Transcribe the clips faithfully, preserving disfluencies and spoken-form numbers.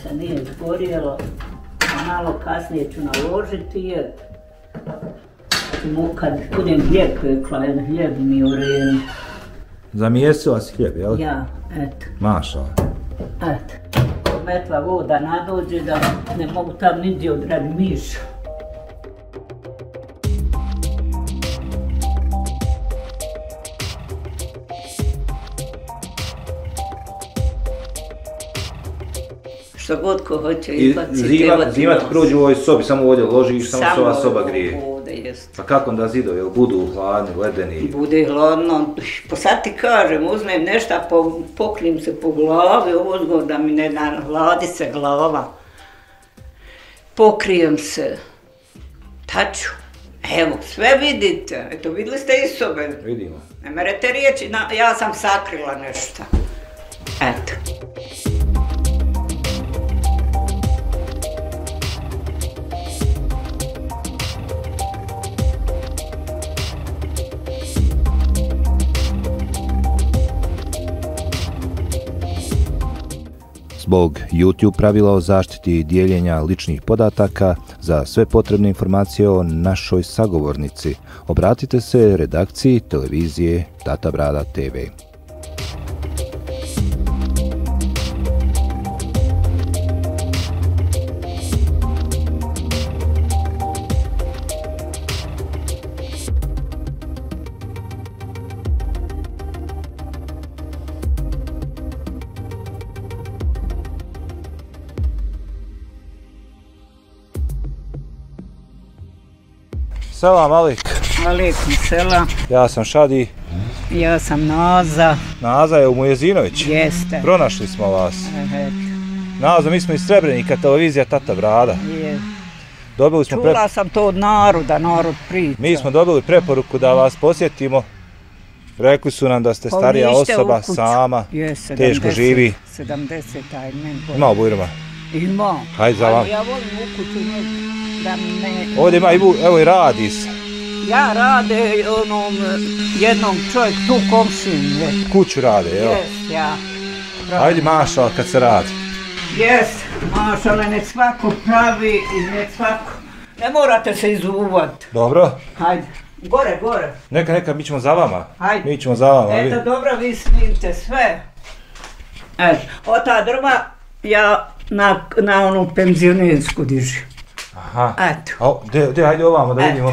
se nije zgorjelo, a malo kasnije ću naložiti je. Kad budem hljeb pekla, jedan hljeb mi je u redu. Zamijestila si hljeb, jel? Ja, eto. Maša. Eto. Metla voda nadođe da ne mogu tam nigdje odradi miša. Što god ko hoće izbaciti. Zima ti prođe u ovoj sobi, samo ovdje ložiš, samo se ova soba grije. Ovdje, jest. Pa kako onda zidovi, jel budu hladni, ledeni? Bude hladno, pa sad ti kažem, uzmem nešto, pokrim se po glavi, ozgo da mi ne hladi se glava. Pokrijem se, taču, evo, sve vidite, eto vidjeli ste iz sobe. Vidimo. Ne merete riječi, ja sam sakrila nešto. Eto. Zbog YouTube pravila o zaštiti dijeljenja ličnih podataka, za sve potrebne informacije o našoj sagovornici, obratite se redakciji televizije Tata Brada te ve. Selam Alik. Alaikum selam. Ja sam Šadi. Ja sam Naza. Naza je u Mujezinović. Jeste. Pronašli smo vas. Eto. Naza, mi smo iz Srebrenika, televizija Tata Brada. Je. Dobili smo Čula pre... sam to od naroda, narod priča. Mi smo dobili preporuku da vas posjetimo. Rekli su nam da ste starija osoba, sama, je, teško živi. sedamdeset, aj meni. Ima u Bujruma? Ima. Hajde za vam. Ja volim u kuću, da ne... Ovdje ima, evo i radi se. Ja rade onom jednom čovjek tu komšin. Kuću rade, jel? Jes, ja. Hajde mašala kad se radi. Jes, mašala nek svako pravi i nek svako. Ne morate se izuvat. Dobro. Hajde, gore, gore. Neka, neka, mi ćemo za vama. Hajde. Mi ćemo za vama. Eto, dobro, vi snimite sve. Eto, od ta drva ja na, na onu penzionersku dižim. Aha. Eto. A, de, de, hajde ovamo da vidimo.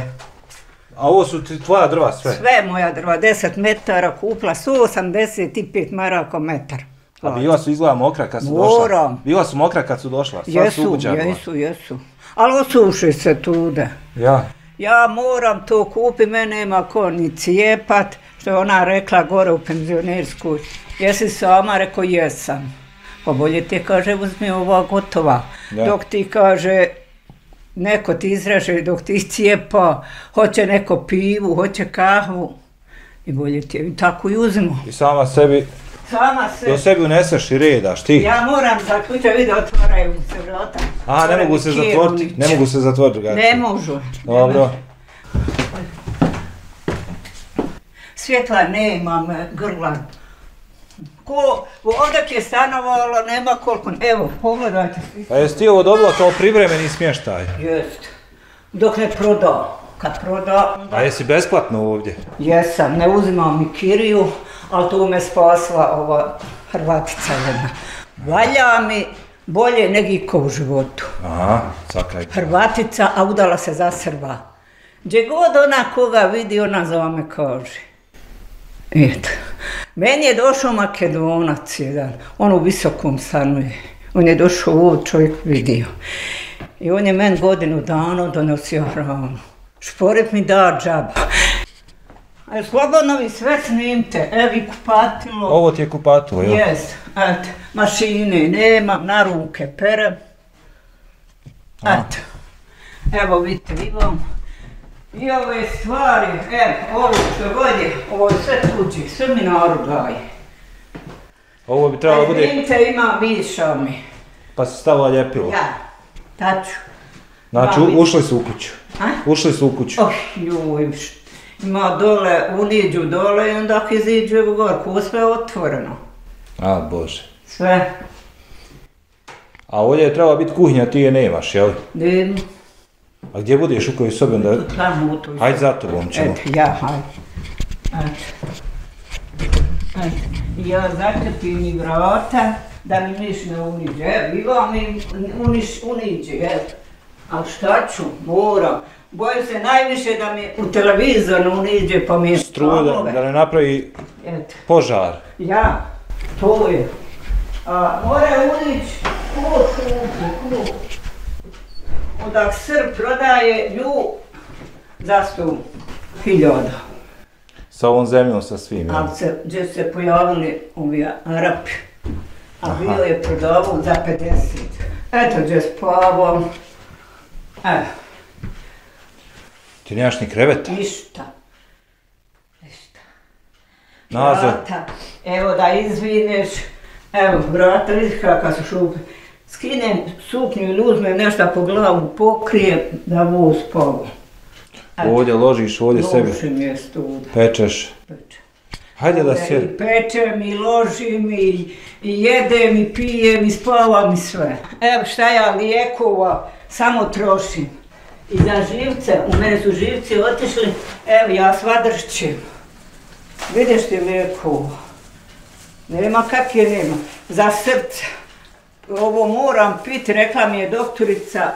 A ovo su tvoja drva sve? Sve moja drva, deset metara kupla, sto osamdeset pet maraka metar. A bila su izgleda mokra kad su Moram. došla? Bila su mokra kad su došla? Jesu, jesu, jesu. Ali osuši se tude. Ja. Ja moram to kupiti, mene nema ko ni cijepat, što je ona rekla gore u penzionerskoj. Jesi sama, rekao jesam. Pa bolje ti kaže, uzmi ova gotova. Ja. Dok ti kaže, neko ti izraže, dok ti cijepa, hoće neko pivu, hoće kahvu. I bolje ti je, tako i uzmu. I sama sebi, sama se... do sebi uneseš i redaš ti. Ja moram za kuće vide, otvaraju se vrata. A, ne mogu se zatvoriti, ne mogu se zatvoriti drugačije. Ne možu. Dobro. Svjetla nemam, grla. Ko ovdje je stanovalo, nema koliko, evo, pogledajte. A jesi ti ovo dobila kao privremeni smještaj? Jest. Dok ne proda. Kad proda... A jesi besplatno ovdje? Jesam, ne uzimam mi kiriju, ali tu me spasla ova Hrvatica jedna. Valja mi bolje nego iko u životu. Aha, sakaj. Hrvatica, a udala se za Srba. Gdje god ona koga vidi, ona za me kaže. Eto. Meni je došao Makedonac jedan, on u visokom stanuje. On je došao ovo, čovjek vidio. I on je meni godinu dana donosio hranu. Šporet mi da džaba. A slobodno vi sve snimte, evi kupatilo. Ovo ti je kupatilo, jel? Jes, eto, mašine nemam, na ruke perem. Eto, evo vidite, imam. I ove stvari, evo, ovo što god je, ovo je sve tuđi, sve mi narod daje. Ovo bi trebalo bude... Snimte ima viša mi. Pa se stavila ljepilo. Ja, taču. Znači, ušli su u kuću. A? Ušli su u kuću. Oh, juj, ima dole, uniđu dole i onda ako iziđu evo gore, ko sve otvoreno. A, Bože. Sve. A ovdje je trebala biti kuhinja, ti je nemaš, jel? Nema. A gdje budeš, u kojoj sobi onda? Tamo u toj. Hajde za tobom ćemo. Eto, ja, hajde. Eto. Eto. Ja zakrpim i vrata, da mi niš ne uniđe. Evo, Ivo mi uniš, uniđe, evo. Ali šta ću, moram. Bojim se najviše da mi u televizor uniđe pa mi je struju da, da ne napravi eto. Požar. Ja, to je. A mora unići ko šupu, ko. Odak Srb prodaje nju za sto hiljada. Sa ovom zemljom, sa svim. Ali se, gdje se pojavili ovi Arapi. A aha. Bio je prodavao za pedeset. Eto gdje spavam. Evo. Ti nemaš ni kreveta? Ništa. Ništa. Nazad. Vrata. Evo da izvineš. Evo, vrata, vidiš kakva su šupe. Skinem suknju ili uzmem nešto po glavu, pokrijem da voz spavam. Ovdje ložiš, ovdje sebi. Ložim mjesto ovdje. Pečeš. Pečem. Hajde da sjed. I pečem, i ložim, i, i jedem, i pijem, i spavam, i sve. Evo šta ja lijekova samo trošim. I za živce, u mene su živci otišli, evo ja svadršćem. Vidiš ti lijekova. Nema kak je nema. Za srce. Ovo moram piti, rekla mi je doktorica,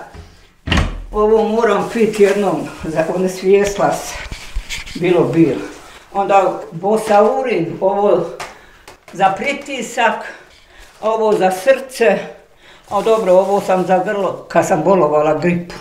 ovo moram piti jednom, ne svijesla se, bilo bilo. Onda bosaurin, ovo za pritisak, ovo za srce, a dobro, ovo sam za grlo, kad sam bolovala gripu.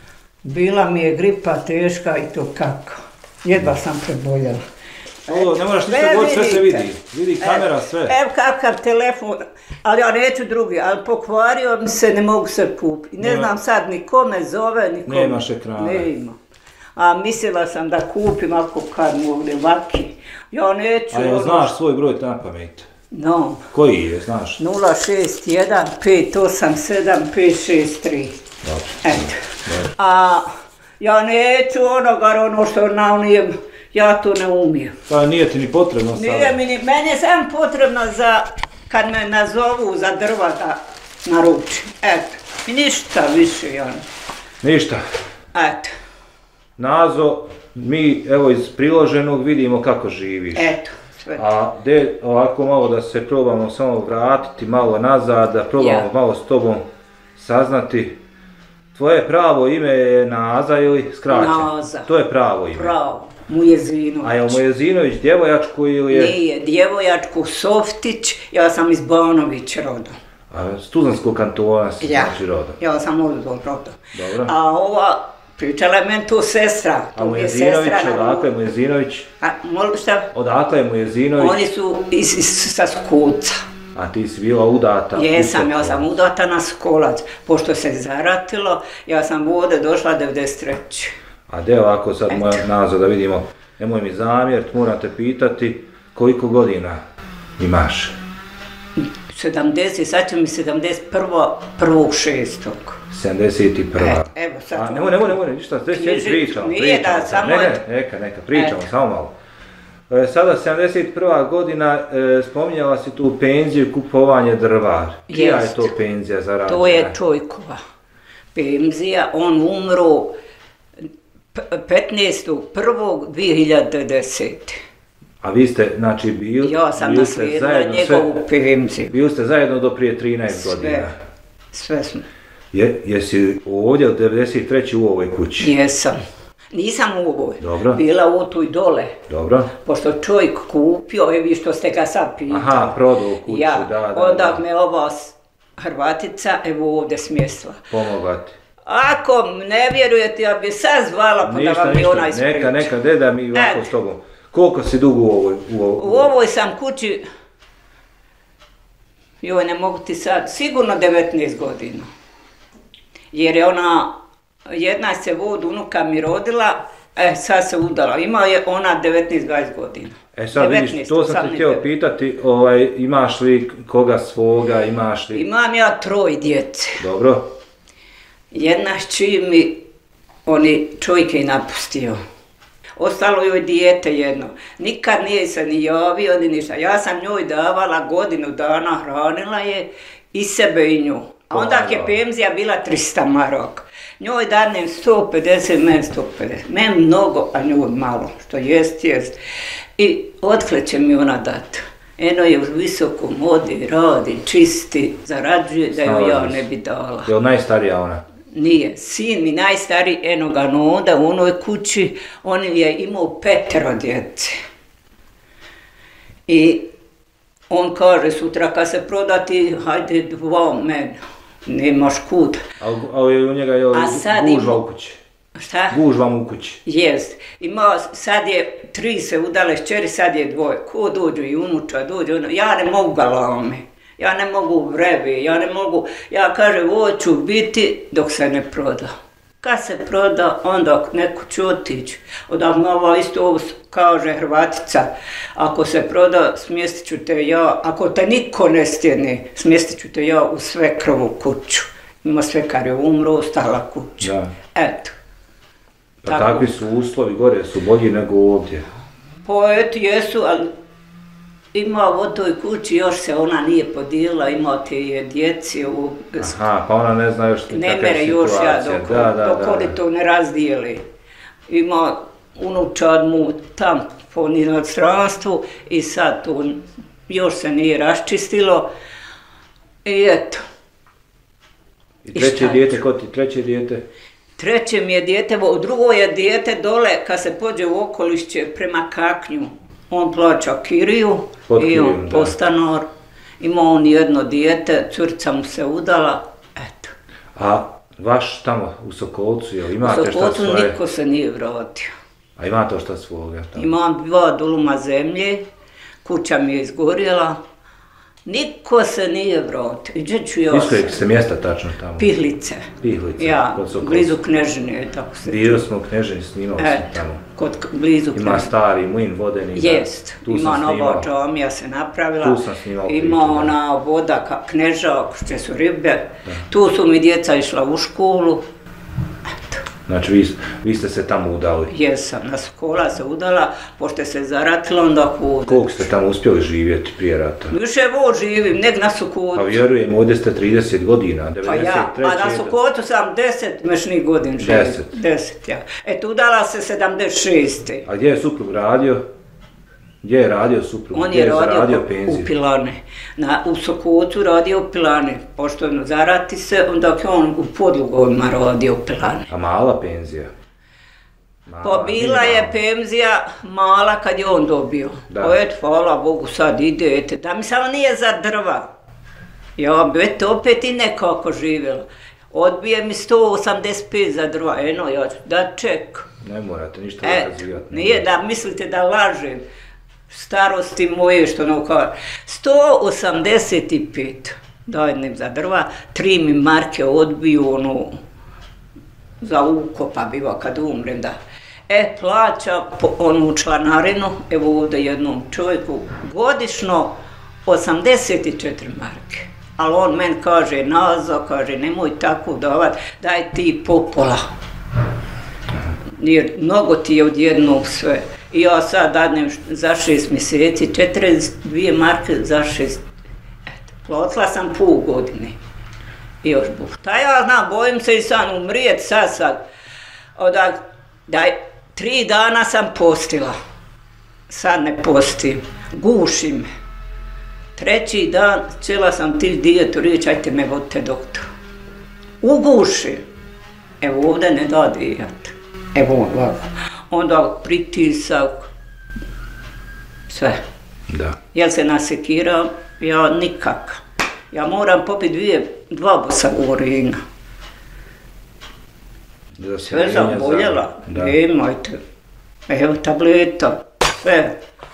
Bila mi je gripa teška i to kako, jedva sam preboljela. Ovo, ne moraš ništa god, sve se vidi, vidi kamera, sve. Evo kakav telefon, ali ja neću drugi, ali pokvario mi se, ne mogu se kupiti. Ne znam sad ni kome zove, ni kome. Nemaš ekrana. Nema. A mislila sam da kupim ako kad mogu vaki. Ja neću... A evo znaš svoj broj na pamet? No. Koji je, znaš? nula šest jedan pet osam sedam pet šest tri. Dobro. Eto. A ja neću onoga, ono što naunijem. Ja to ne umijem. Pa nije ti ni potrebno sada? Nije mi ni, meni je samo potrebno za, kad me nazovu za drva da naručim. Eto, i ništa više, ja. Ništa. Eto. Nazo, mi evo iz priloženog vidimo kako živiš. Eto, sve. A de, ovako malo da se probamo samo vratiti malo nazad, da probamo ja. malo s tobom saznati. Tvoje pravo ime je Naza ili skraćeno? Naza. To je pravo ime? Pravo. Mujezinović. A je Mujezinović djevojačku ili je? Nije, djevojačku Softić, ja sam iz Banovića rodom. A s Tuzlanskog kantona si ja. znači rodom? Ja sam odozvod rodom. Dobro. A ova, pričala je meni tu sestra. A Mujezinović, odakle je Mujezinović? A, molim šta? Odakle je Mujezinović? Oni su iz, iz, sa Skuca. A ti si bila udata? Jesam, ja sam udata na Skolac. Pošto se zaratilo, ja sam ovdje došla devedeset treće. A de ovako sad moja Nazo da vidimo, nemoj mi zamjert, moram te pitati koliko godina imaš? sedamdeset, sad će mi sedamdeset prva, prvog šestog. sedamdeset prva. E, evo sad. A nemoj, nemoj, nemoj, ništa, sve sjedi, pričamo, nije pričamo. Da, samo... Neka, neka, neka, pričamo, samo malo. E, sada sedamdeset prva godina, e, spominjala si tu penziju, kupovanje drva. Čija je to penzija za rađenje? To je Čojkova penzija, on umro petnaestog prvog dvije hiljade desete. A vi ste, znači, bili... Ja sam naslijedila njegovu penziju. Bili ste zajedno do prije trinaest godina? Sve, sve smo. Je, jesi ovdje od devedeset treće u ovoj kući? Jesam. Nisam u ovoj. Dobro. Bila u tuj dole. Dobro. Pošto čovjek kupio, evi što ste ga sad pitali. Aha, prodao kuću, ja, da, da. Onda da. me ova Hrvatica, evo ovdje smjestila. Pomogla ti. Ako ne vjerujete, ja bi sad zvala pa ništa, da vam bi ona ispriča. Neka, neka, deda mi ovako s tobom. Koliko si dugo u ovoj? U, ovoj, u ovoj sam kući, joj ne mogu ti sad, sigurno devetnaest godina. Jer je ona, jedna se vod unuka mi rodila, e sad se udala, ima je ona devetnaest dvadeset godina. E sad vidiš, to sam te htio pitati, ovaj, imaš li koga svoga, imaš li? Imam ja troj djece. Dobro. Jedna čiji mi, oni čovjek je napustio. Ostalo joj dijete jedno. Nikad nije se ni javio, ni ništa. Ja sam njoj davala godinu dana, hranila je i sebe i nju. A onda je penzija bila trista maraka. Njoj danem sto pedeset, meni sto pedeset. Meni mnogo, a njoj malo, što jest, jest. I otkle će mi ona dati. Eno je u visokom odi, radi, čisti, zarađuje, da joj ja ne bi dala. Je li najstarija ona? Nije. Sin mi najstariji, eno ga onda u onoj kući, on je imao petero djece. I on kaže sutra kad se prodati, hajde dva mene. Nemaš kud. Ali u njega je gužva u kući. Šta? Gužva mu u kući. Jest. Ima, sad je tri se udale šćeri, sad je dvoje. Ko dođu i unuča, dođu, ono. Ja ne mogu galame. Ja ne mogu vrebe, ja ne mogu, ja kažem, hoću biti dok se ne proda. Kad se proda, onda neko će otići. Odavno ova isto kaže Hrvatica, ako se proda, smjestit ću te ja, ako te niko ne stjene, smjestit ću te ja u svekrovu kuću. Ima svekar je umro, ostala kuća. Da. Eto. Pa tako. Takvi su uslovi gore, su bolji nego ovdje. Pa eto jesu, ali ima u toj kući, još se ona nije podijelila, ima te je djeci u... Aha, pa ona ne zna još kakva je situacija. Ne mere još ja dok, da, da, dok oni to ne razdijeli. Ima unučad mu tam po inostranstvu i sad to još se nije raščistilo. I eto. I treće I dijete, ko ti treće dijete? Treće mi je dijete, drugo je dijete dole kad se pođe u okolišće prema Kaknju. On plaća kiriju Pod i kirijom, on postanor. Ima on jedno dijete, curica mu se udala, eto. A vaš tamo u Sokolcu, jel imate šta svoje? U Sokolcu niko se nije vratio. A imate šta svoga tamo? Imam dva duluma zemlje, kuća mi je izgorjela. Niko se nije vratio. I gdje ću ja Iz kojeg ste mjesta tačno tamo? Pihlice. Pihlice, ja, blizu Knežine, tako se Dio smo u Knežini, snimao sam tamo. Kod blizu Knežine. Ima stari mlin vodeni. Jest, ima nova džamija se napravila. Tu sam snimao. Ima ona voda, Knežak, što su ribe. Da. Tu su mi djeca išla u školu. Znači, vi, vi ste se tamo udali? Jesam, na Sokola se udala, pošto se zaratilo, onda kuda. Koliko ste tamo uspjeli živjeti prije rata? Više vo živim, nek na Sokotu. Pa vjerujem, ovdje ste trideset godina, devedeset treće. Pa ja, a na Sokotu sam deset mešnih godin živim. Deset? Deset, ja. Eto, udala se sedamdeset šeste. A gdje je suprug radio? Gdje je radio suprug? On je, je radio u Pilane. Na, u Sokotu radio u Pilane. Pošto zarati se, onda je on u Podlugovima radio u Pilane. A mala penzija? Mala, pa bila je penzija mala kad je on dobio. Pa eto, hvala Bogu, sad idete. Da mi samo nije za drva. Ja bi eto opet i nekako živjela. Odbije mi sto osamdeset pet za drva. Eno, ja ću da čekam. Ne morate ništa razvijati. Nije da mislite da lažem. Starosti moje, što ono kaže, sto osamdeset pet dajem za drva, tri mi marke odbiju, ono, za ukopa biva kad umrem, da. E, plaća po, onu članarinu, evo ovdje jednom čovjeku, godišno osamdeset četiri marke. Ali on meni kaže, Nazo, kaže, nemoj tako davat, daj ti popola. Jer mnogo ti je odjednog sve. I ja sad dadnem za šest mjeseci, četrdeset dvije marke za šest. Eto, platila sam pol godine. I još buh. Ta ja znam, bojim se i sad umrijet sad sad. Odak, daj, tri dana sam postila. Sad ne postim. Guši me. Treći dan, cijela sam ti dijetu riječ, ajte me vodite doktor. Uguši. Evo ovdje ne da dijat. Evo ovako. Onda pritisak, sve. Da. Jel se nasekira? Ja nikak. Ja moram popiti dvije, dva bosa urina. Sve sam boljela. Nemojte. Evo tableta, sve.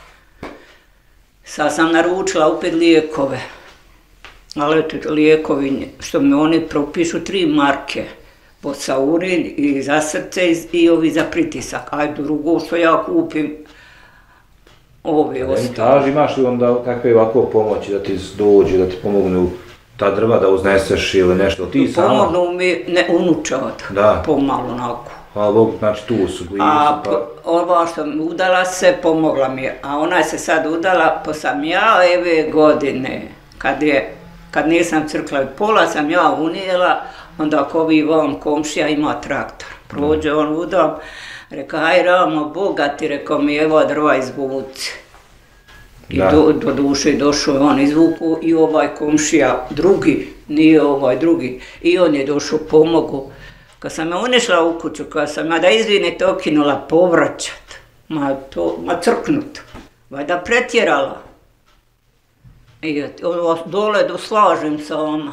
Sad sam naručila opet lijekove. Ali lijekovi, što mi oni propišu tri marke. Bosaurin i za srce i ovi za pritisak. Ajde, drugo što ja kupim, ovi ostalo. Taži, imaš li onda kakve ovako pomoći da ti dođu, da ti pomognu ta drva da uzneseš ili nešto? Ti sama? Pomognu mi ne, unučat, pomalo onako. Hvala Bogu, znači tu su blizu. A pa... ova što mi udala se, pomogla mi je. A ona se sad udala, pa sam ja ove godine, kad je kad nisam crkla, pola sam ja unijela, onda ako ovi vam komšija ima traktor. Prođe on u dom, reka, aj Ramo, bogati, rekao mi, evo drva izvuci. I do, do duše došao je on izvuku i ovaj komšija drugi, nije ovaj drugi, i on je došao pomogu. Kad sam ja unišla u kuću, kad sam ja da izvinite okinula povraćat, ma to, ma crknut, vajda pretjerala. I dole doslažem sa ona.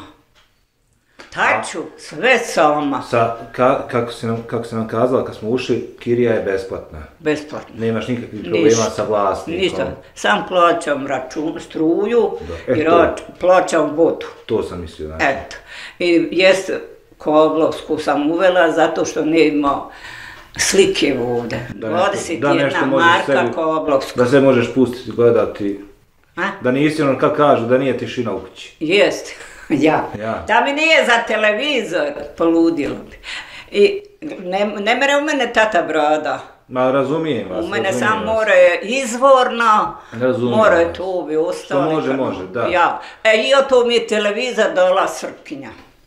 Taču, sve sama. Sa, ka, kako, si nam, kako si nam kazala, kad smo ušli, kirija je besplatna. Besplatno. Nemaš nikakvih problema ništa, sa vlasnikom. Ništa, sam plaćam račun, struju da, i rač, plaćam vodu. To sam mislio, znači. Eto. I jest kablovsku sam uvela zato što nema slike vode. Da dvadeset jedna marka kablovsku. Da se možeš pustiti, gledati. A? Da nisi ono kako kažu, da nije tišina u kući. Jest. Ja. ja, da mi nije za televizor, poludilo bi. I ne, ne mere u mene tata brada. Ma razumijem vas. U mene razumijem sam vas. more izvorno, razumijem more vas. to bi ostalo. To može, može, da. Ja. E i o to mi je televizor dala Srpkinja.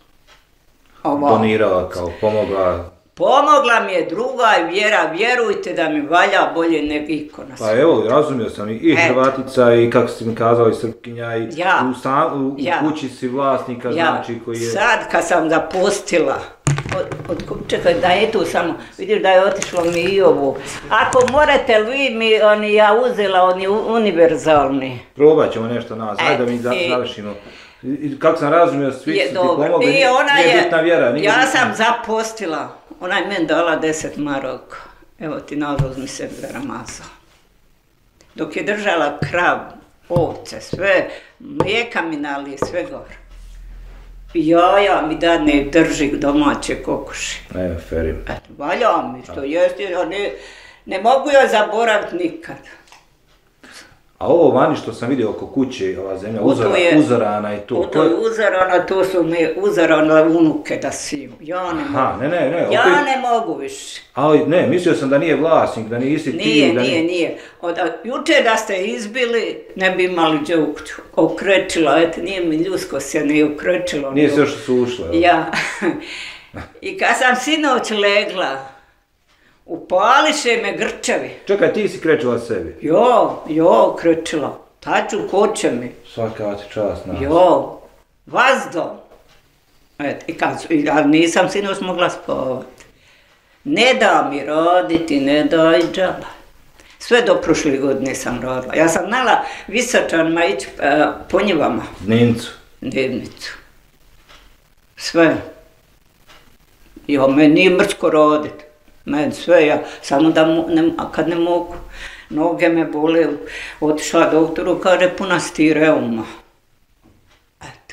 Ova. Donirala kao, pomogla. Pomogla mi je druga vjera, vjerujte da mi valja bolje nego iko nas. Pa evo, razumio sam i Hrvatica i kako si mi kazao i Srpkinja i ja. u, sam, u ja. kući si vlasnika, ja. znači koji je... Sad kad sam zapustila, od, od, čekaj da je tu samo, vidiš da je otišlo mi i ovo. Ako morate vi mi, oni ja uzela, oni univerzalni. Probat ćemo nešto nas, hajde da mi za, završimo. I kako sam razumio, svi su ti pomogli, nije, nije bitna vjera. Nije ja bitna. sam zapostila, ona je meni dala deset maraka, evo ti nazov mi se Ramazan. Dok je držala krav, ovce, sve, mlijeka mi nalije, sve gore. Jaja mi dadne drži domaće kokoši. Ne, ferim. Eto, valja mi što jest, ne, ne mogu joj zaboraviti nikad. A ovo vani što sam vidio oko kuće, ova zemlja uzora, je, uzorana i to. To je uzorana, to su mi uzorana unuke da siju. Ja ne mogu. Aha, ne, ne, ne. Ja opet... ne mogu više. Ali ne, mislio sam da nije vlasnik, da nisi ti. Nije, da nije, nije. nije. Od, juče da ste izbili, ne bi imali gdje u kuću. Okrećila, eto, nije mi ljusko se ne okrećilo. Nije se još sušla. Ja. I kad sam sinoć legla, upališe me grčevi. Čekaj, ti si krećila sebi? Jo, jo, krećila. Taču, ko će mi? Svaka ti čast nas. Jo, vazdo. Et, i kad, ja nisam sinoć mogla spavati. Ne da mi raditi, ne da i džaba. Sve do prošle godine sam radila. Ja sam znala Visočanima ići e, po njivama. Dnevnicu? Dnevnicu. Sve. Jo, meni nije mrsko raditi. Meni sve, ja, samo da mu, ne, kad ne mogu, noge me bole, otišla doktoru, kaže puna sti reuma. Eto.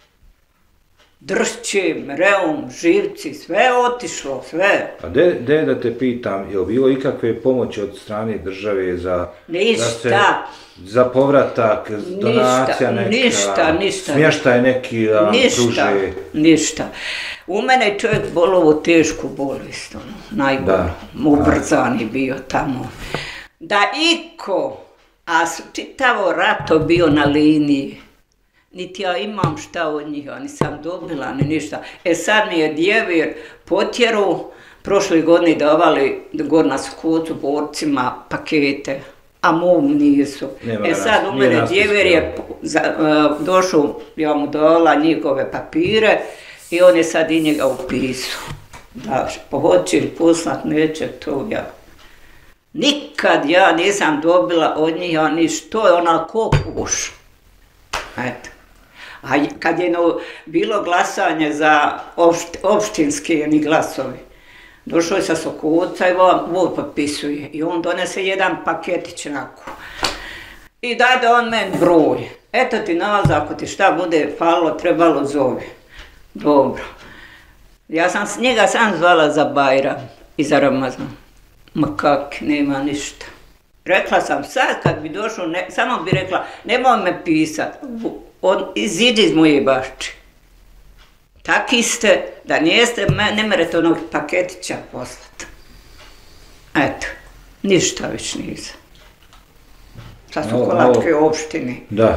Dršćim, reum, živci, sve otišlo, sve. A de, de da te pitam, je li bilo ikakve pomoći od strane države za... Ništa. Da se, za povratak, donacija neka, ništa, ništa. Smještaj neki da ništa, pruže? Ništa. U mene je čovjek bolovo tešku bolest, ono, najgore, ubrzani bio tamo. Da iko, a čitavo rato bio na liniji, niti ja imam šta od njih, nisam dobila ni ništa. E sad mi je djevir potjeru, prošle godine davali gor na Skocu borcima pakete, a mom nisu. Nema e sad nas, u mene djevir je za, uh, došao, ja mu dala njegove papire, i on je sad i njega upisao. Da, pohoće li poslat, neće, to ja. Nikad ja nisam dobila od njih, a niš, to je onako kuš. Eto. A kad je no, bilo glasanje za opšt, opštinski ni glasovi, došao je sa Sokovca i on potpisuje. I on donese jedan paketić onako. I dade on meni broj. Eto ti nalaz, ako ti šta bude falilo, trebalo zove. Dobro. Ja sam s njega sam zvala za Bajram i za Ramazan. Ma kak, nema ništa. Rekla sam sad kad bi došao, ne, samo bi rekla, nemoj me pisat, iziđi iz moje bašče. Taki ste, da nijeste, ne merete onog paketića poslat. Eto, ništa više nisam. Sad su kolatke u opštini. Da.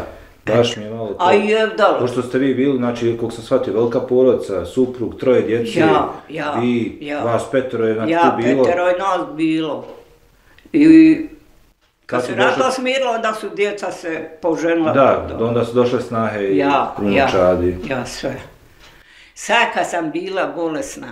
Baš mi je malo to. A je, da. Pošto ste vi bili, znači, koliko sam shvatio, velika porodica, suprug, troje djece, ja, ja, vi, ja. vas petero je znači ja, tu bilo. Ja, petero je nas bilo. I kad Kad se su došli- rato smirilo, onda su djeca se poženila. Da, onda su došle snahe i ja, unučadi. ja, ja, sve. Sad kad sam bila bolesna,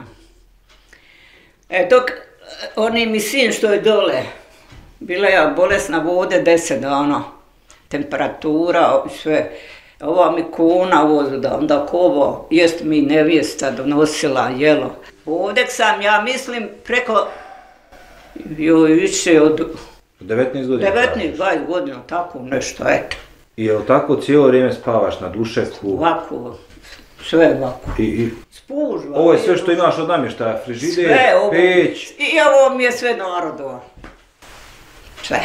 e, dok oni mi sin što je dole, bila ja bolesna vode deset dana, temperatura i sve, ova mi kuna vozda, onda kovo, jest mi nevjesta donosila, jelo. Ovdje sam, ja mislim, preko, joj, više od devetnaest godina. devetnaest dvadeset godina, tako nešto, eto. I je li tako cijelo vrijeme spavaš na dušeku? Ovako, sve ovako. I, i Spužva. ovo je sve što imaš od namještaja, frižider, Sve ovo, peć. i ovo mi je sve narodova. Sve.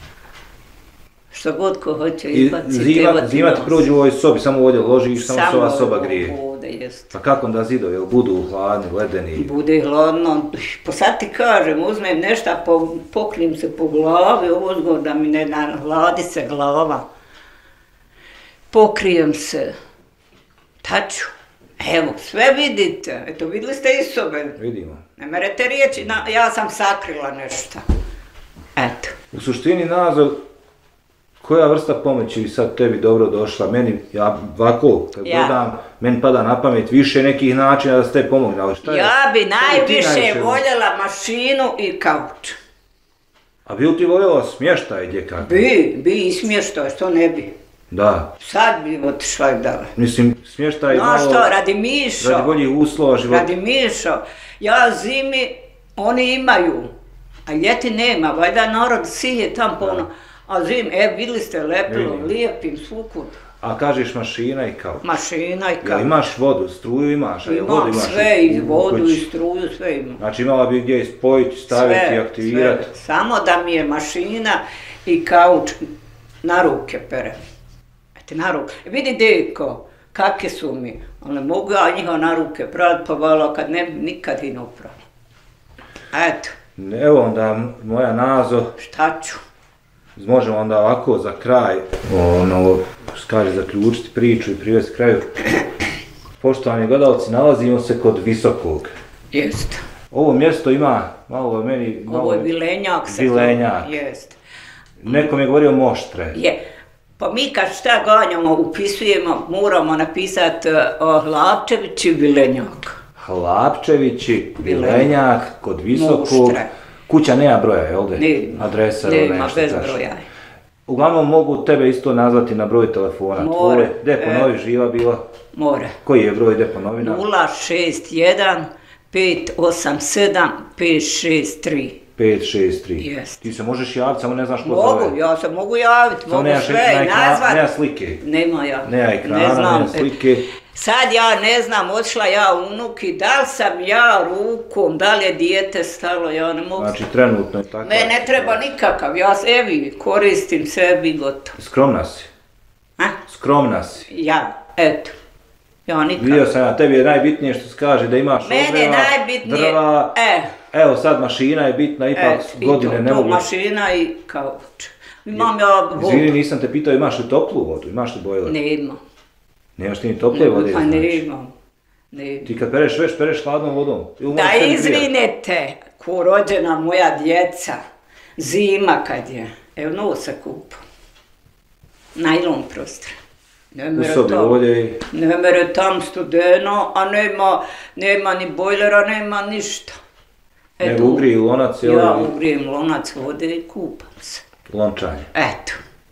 Što god ko hoće I izbaciti. zima, evo ti zima ti nos. prođe u ovoj sobi, samo ovdje ložiš, samo, se ova soba ovo grije. ovdje jest. Pa kako onda zidovi, jel budu hladni, ledeni? Bude hladno, pa sad ti kažem, uzmem nešto, po, pokrim se po glavi, ozgor da mi ne nahladi se glava. Pokrijem se, taču, evo, sve vidite, eto vidjeli ste iz sobe, Vidimo. ne merete riječi, na, ja sam sakrila nešto, eto. U suštini nazor, koja vrsta pomoći bi sad tebi dobro došla? Meni, ja ovako, kad Ja. gledam, meni pada na pamet više nekih načina da se te pomogne, ali šta je? Ja bi šta ti najviše najviše voljela mašinu i kauč. A bi li ti voljela smještaj gdje kako? Bi, bi i smještaj, što ne bi. Da, Sad bi otišla i dala. mislim smještaj No malo, što, radi Mišo, radi boljih uslova života. radi Mišo, ja zimi, oni imaju, a ljeti nema, valjda narod sije tam puno, a zim, e, vidjeli ste lepilo, Vidim. lijepim svukud, A kažeš mašina i kao. mašina i Jel kao. imaš vodu, struju imaš, a jel vodu Imam imaš sve, u- i u vodu, kući? i struju, sve imam. Znači imala bi gdje spojiti, staviti, Sve, aktivirati. sve. Samo da mi je mašina i kauč na ruke pere. Eto, na ruke. Vidi deko, kakve su mi, ali ne mogu ja njega na ruke prati, pa vala kad ne bi nikad i ne upravo. Eto, Evo onda moja nazo, šta ću? možemo onda ovako za kraj, ono, kaže zaključiti priču i privesti kraju. Poštovani gledalci, nalazimo se kod Visokog. Jest. Ovo mjesto ima malo meni... Malo, Ovo je Vilenjak se Vilenjak. zove. Jest. Neko mi je govorio Moštre. Je. Pa mi kad šta ganjamo, upisujemo, moramo napisati uh, Hlapčević i Vilenjak. Hlapčevići, Vilenjak, kod Visokog. Moštre. Kuća nema broja, jel de? Nema, Adresa ili nema, nešto. bez znaš. broja. Uglavnom mogu tebe isto nazvati na broj telefona. More. Tvoj, gdje ponovi živa bila? More. Koji je broj, gdje ponovi? nula šest jedan pet osam sedam pet šest tri. pet šest tri. Jest. Ti se možeš javiti, samo ne znaš ko Mogu, zove. ja se mogu javiti, Samo mogu nemaš- sve na i ekran- nazvat. Nema slike. Nema ja. Nema ekrana, ne znam. nema slike. Sad ja ne znam, otišla ja unuki, da li sam ja rukom, da li je dijete stalo, ja ne mogu. Znači trenutno je tako. Me ne treba nikakav, ja se, evi, koristim sebi gotovo. Skromna si. A? Skromna si. Ja, eto. Ja nikad. Vidio sam ja, tebi je najbitnije što se kaže da imaš Mene je ogreva, najbitnije, drva. e, Evo sad mašina je bitna, ipak e, i godine to, ne to mogu. mašina i kauč. Imam ja vodu. Izvini, nisam te pitao imaš li toplu vodu, imaš li bojler? Nema. Nemaš ti ni tople vode, Pa znači. nemam. Nemam. Ti kad pereš veš, pereš hladnom vodom. Ili Da možeš sebi grijati? izvinete, ko rođena moja djeca, zima kad je, evo novo se kupa. Najlon prostor. Ne U mere sobi tam, ovdje i... ne mere tam studeno, a nema, nema ni bojlera, nema ništa. Nego ugriji lonac, jel? Ja ugrijem lonac vode i kupam se. Lončanje. Eto.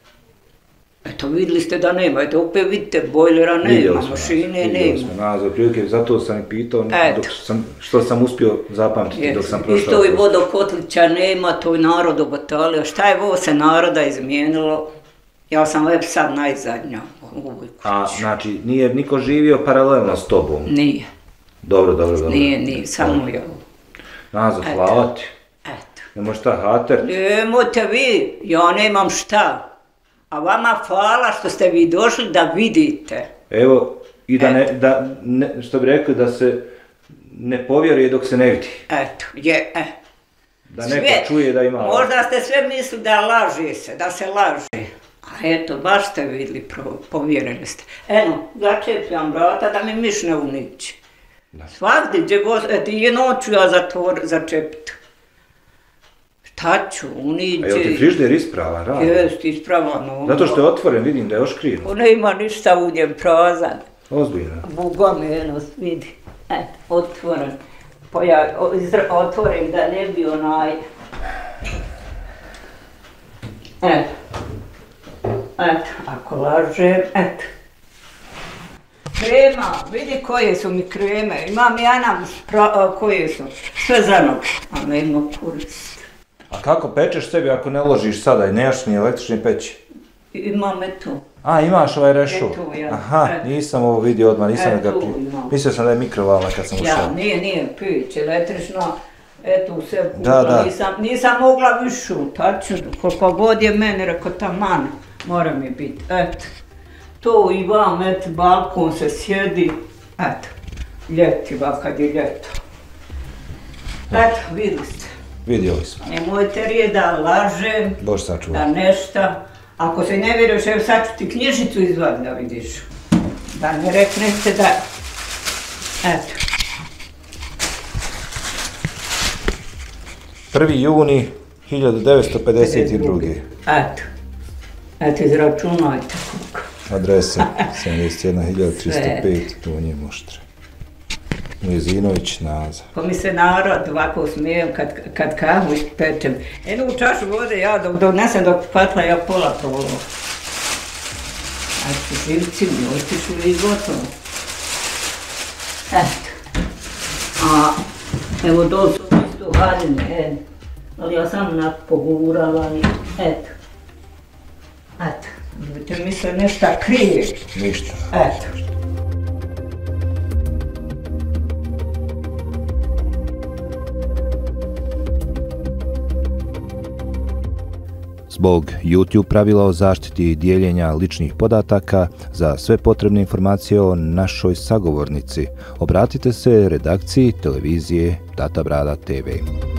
Eto, vidjeli ste da nema, eto, opet vidite, bojlera Vidjeli nema, smo mašine nas, vidjeli nema. smo nas, otprilike, zato sam i pitao Eto. dok sam, što sam uspio zapamtiti dok sam prošao. Isto i kroz- vodokotlića nema, to je narod obatalio. Šta je ovo se naroda izmijenilo? Ja sam već sad najzadnja u ovoj kući. A, znači, nije niko živio paralelno s tobom? Nije, Dobro, dobro, dobro. nije, nije, samo ja. Nazo, Eto. hvala ti. Eto. Ne možeš šta hater? Nemojte vi, ja nemam šta. A vama hvala što ste vi došli da vidite. Evo, i da ne, da, ne, što bi rekli, da se ne povjeruje dok se ne vidi. Eto, je, e. Da neko čuje da ima... Možda ste sve mislili da laže se, da se laže. A eto, baš ste vidjeli, povjerili ste. Eno, začepljam vrata da mi miš ne uniči. Svakdje gdje god, eto, je noću ja zatvor, začepit. Šta ću, uniđe. A je li ti frižder ispravan, radi? Jest, ispravan. Ono. Zato što je otvoren, vidim da je oškriven. Ne ima ništa u njem prazan. Ozbiljno. Bogome, eno, vidi. Eto, otvoren. Pa ja otvorim da ne bi onaj... Eto. Eto, ako lažem, eto. Krema, vidi koje su mi kreme. Imam ja nam koje su. Sve za nogu, a ne ima korist. A kako pečeš sebi ako ne ložiš sada i nemaš ni električni peći? Imam eto. A, imaš ovaj rešov? Eto, ja. Aha, nisam ovo vidio odmah, nisam ga pi... Mislio sam da je mikrovalna kad sam ušao. Ja, nije, nije peć, električna, eto sve puta, da, da. Nisam, nisam mogla višu, tačno, koliko god je meni, rekao taman, mora mi biti, eto. To i vam, eto, balkon se sjedi, eto, ljeti, ba kad je ljeto. Eto, vidjeli ste. Vidjeli smo. Nemojte rije da lažem, Bož sačuva. da nešta. Ako se ne vjeruješ, evo sad ću ti knjižicu izvati da vidiš. Da ne reknete da... Eto. prvi juni hiljadu devetsto pedeset druge. Eto. Eto, izračunajte koliko. Adresa sedamdeset jedna hiljada tristo pet, Donje Moštre. Mezinović, Naza. Pa mi se narod ovako smijem kad, kad kahu pečem. Jednu čašu vode ja dok donesem dok patla ja pola prolo. A ću živci mi otišu i gotovo. Eto. A evo dol su isto haljine, ali ja sam onak pogurala i eto. Eto. Budete misle nešto krije. Ništa. Eto. Zbog YouTube pravila o zaštiti dijeljenja ličnih podataka, za sve potrebne informacije o našoj sagovornici obratite se redakciji televizije Tata Brada te ve.